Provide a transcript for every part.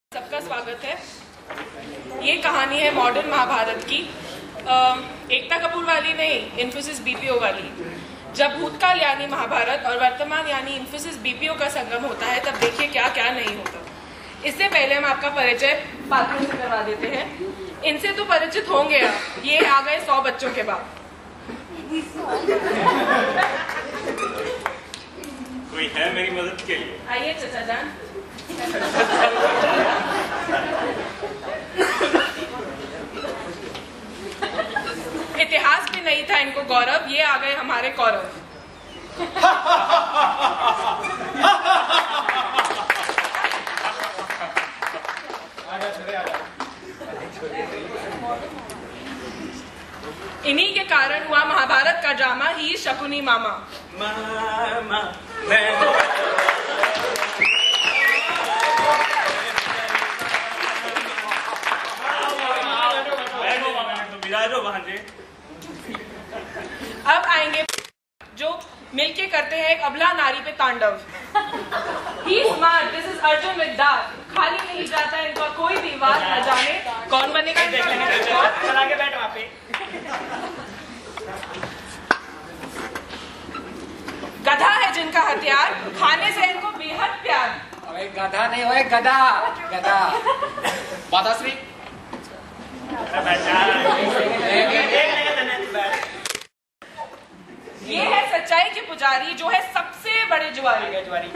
सबका स्वागत है। ये कहानी है मॉडर्न महाभारत की। एकता कपूर वाली नहीं, इन्फोसिस बीपीओ वाली। जब भूतकाल यानी महाभारत और वर्तमान यानी इन्फोसिस बीपीओ का संगम होता है, तब देखिए क्या क्या नहीं होता। इससे पहले हम आपका परिचय पात्रों से करवा देते हैं। इनसे तो परिचित होंगे आप, ये आ गए 100 बच्चों के बाद। कोई है मेरी मदद के लिए? आइए चाचा जान। इतिहास में नहीं था इनको गौरव, ये आ गए हमारे कौरव। इन्हीं के कारण हुआ महाभारत का ड्रामा ही शकुनी मामा। मामा अब आएंगे जो मिलके करते हैं एक अबला नारी पे तांडव। He smart, this is Arjun with दांत। खाली नहीं जाता इनका कोई भी बात, न जाने कौन बनेगा चला के बैठ वहाँ पे। गधा है जिनका हथियार, खाने से इनको बेहद प्यार। अबे गधा नहीं होए, गधा गधा। माताश्री ये है सच्चाई के पुजारी, जो है सबसे बड़े जुआरी।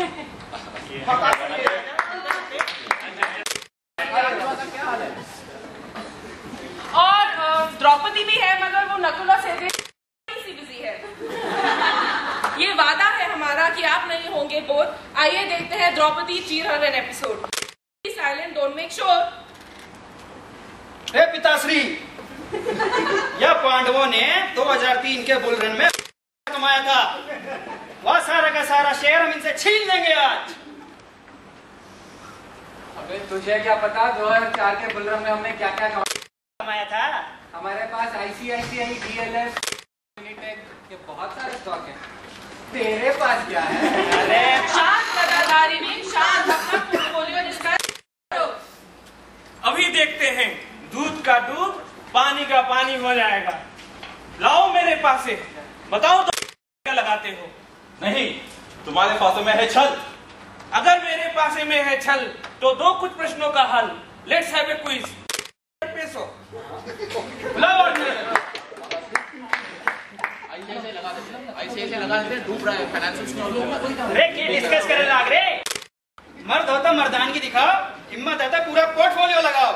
और द्रौपदी भी है, मगर वो नकुला से बिजी है। ये वादा है हमारा कि आप नहीं होंगे बोर। आइए देखते हैं द्रौपदी चीर हर an episode. Silent, don't make sure. हे पिताश्री, यह पांडवों ने 2003 के बुल रन में कमाया था। वह सारा का सारा शेयर हम इनसे छीन लेंगे आज। अबे तुझे क्या पता 2004 के बुल रन में हमने क्या क्या कमाया था? हमारे पास आईसीआईसीआई, डीएलएफ, यूनिटेक के बहुत सारे स्टॉक हैं। तेरे पास क्या है? अरे शांत गदाधारी में शांत, अपना पोर्टफोलियो जिसका। अभी देखते हैं दूध का दूध, पानी का पानी हो जाएगा। लाओ मेरे पास से, बताओ तो क्या लगाते हो? नहीं, तुम्हारे पास में है छल। अगर मेरे पास में है छल तो दो कुछ प्रश्नों का हल। Let's have a quiz. पेशो लाओ ऐसे लगा देते, डूब रहा है फाइनेंशियल। रे की डिस्कस करे लाग रे। मर्द होता मर्दानगी दिखाओ, हिम्मत है तो पूरा पोर्टफोलियो लगाओ।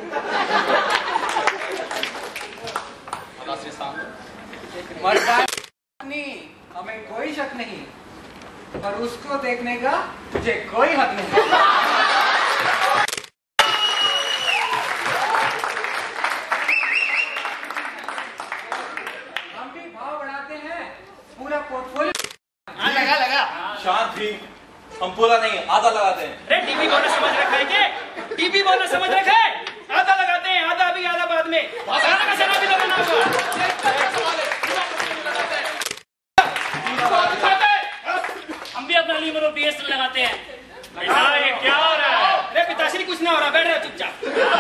मर्दानी हमें कोई शक नहीं, पर उसको देखने का तुझे कोई हक नहीं। हम भी भाव बढ़ाते हैं, पूरा पोर्टफोलियो लगा। शांत भी, हम पूरा नहीं आधा लगाते हैं। रे टीवी बोनस समझ रखा है क्या? टीवी बोनस समझ रखा है? आधा लगाते हैं, आधा भी आधा बाद में। सारा का सारा भी लगाना हम भी अपना लीवर और डीएसएल लगाते हैं। ये क्या हो रहा है? रे पिताश्री, कुछ ना हो रहा, बैठ रहे चुपचाप।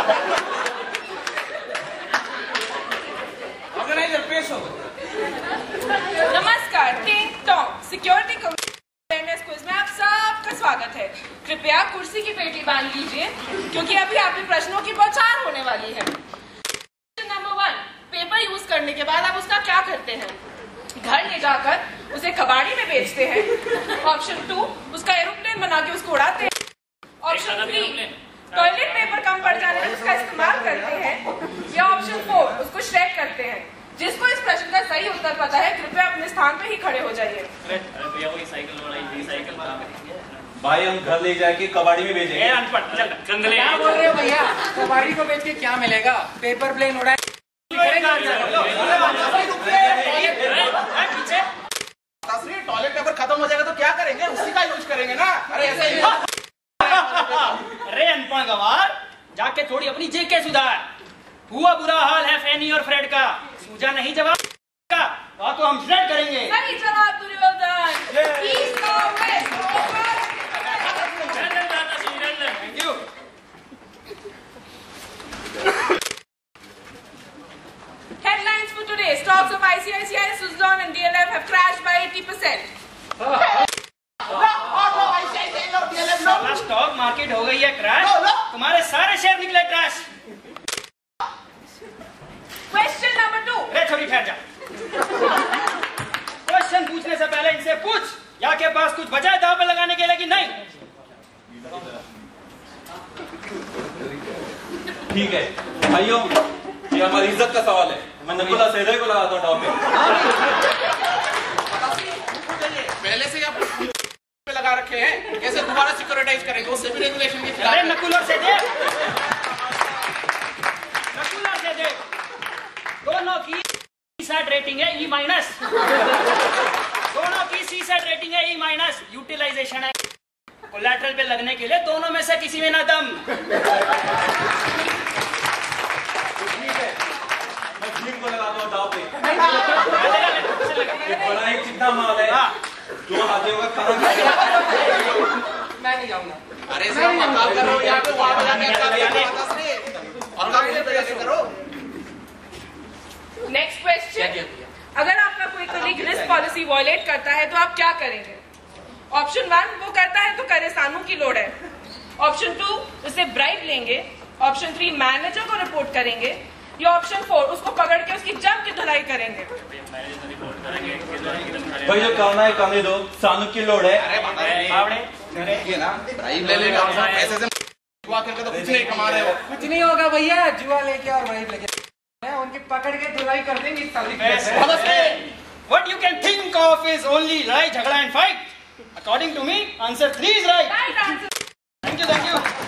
ऑर्गेनाइजर पेश हो। नमस्कार, टिंग टोंग सिक्योरिटी क्विज में आप सबका स्वागत है। कृपया कुर्सी की पेटी बांध लीजिए, क्योंकि अभी आपके प्रश्नों की बौछार होने वाली है। नंबर 1, पेपर यूज करने के बाद आप उसका क्या करते हैं? घर ले जाकर उसे कबाड़ी में बेचते हैं। ऑप्शन 2, उसका एरोप्लेन बना के उसको उड़ाते हैं। ऑप्शन 3, टॉयलेट पेपर कम पड़ जाने पर उसका इस्तेमाल करते हैं। या ऑप्शन 4, उसको श्रेड करते हैं। जिसको इस प्रश्न का सही उत्तर पता है, कृपया अपने स्थान पे ही खड़े हो जाइए। भाई, हम घर ले जाके कबाड़ी में बेचेंगे। क्या बोल रहे हो भैया? कबाड़ी को बेच के क्या मिलेगा? पेपर प्लेन उड़ाए। टॉयलेट पेपर खत्म हो जाएगा तो क्या करेंगे? उसी का यूज करेंगे ना। अरे ऐसे ही। अरे अनपढ़ गवार, जाके थोड़ी अपनी जेके सुधार। हुआ बुरा हाल है फैनी और फ्रेड का, सूझा नहीं जवाब का, तो हम श्रेड करेंगे। सही जवाब Duryodhan. East or west, over। stocks of ICICI, Suzlon and DLF have crashed by 80%. साला स्टॉक मार्केट हो गई है क्रैश, तुम्हारे सारे शेयर निकले क्रैश। Question number 2. अरे छोड़ी ठहर जा। क्वेश्चन पूछने से पहले इनसे पूछ, या के पास कुछ बचा है दांव पे लगाने के लिए कि नहीं? ठीक है भाइयों, ये हमारी इज्जत का सवाल है। मैं नकुला सहदेव को लगाता हूँ दांव पे। पहले से आप पे लगा रखे हैं, कैसे दोबारा सिक्योरिटाइज करेंगे? उससे भी रेगुलेशन के खिलाफ। अरे नकुल और सहदेव, दोनों की सीसैट रेटिंग है E-, दोनों की सीसैट रेटिंग है E-, यूटिलाइजेशन है कोलैटरल पे लगने के लिए दोनों में से किसी में ना दम। मैं भीम को लगाता हूँ दांव पे। बड़ा एक चिट्ठा माल है, जो हाथियों का खाना खाएगा। मैं नहीं जाऊंगा। अरे सर मकाम कर रहे हो यहाँ पे, वहाँ पे जाके और काम करो। नेक्स्ट क्वेश्चन, अगर आपका कोई कलीग रिस्क पॉलिसी वॉयलेट करता है तो आप क्या करेंगे? ऑप्शन 1, वो करता है तो करे सानू की लोड है। ऑप्शन 2, उसे ब्राइब लेंगे। ऑप्शन 3, मैनेजर को रिपोर्ट करेंगे। या ऑप्शन 4, उसको पकड़ के उसकी जम की धुलाई करेंगे। भाई जो करना है करने दो, सानू की लोड है। ये ना ब्राइब ले लेगा, पैसे से जुआ करके तो कुछ नहीं कमा रहे हो। कुछ नहीं होगा भैया, जुआ लेके और वही लेके उनकी पकड़ के धुलाई कर देंगे। What you can think of is only right, झगड़ा and fight. According to me, answer 3 is right. Right answer. Thank you.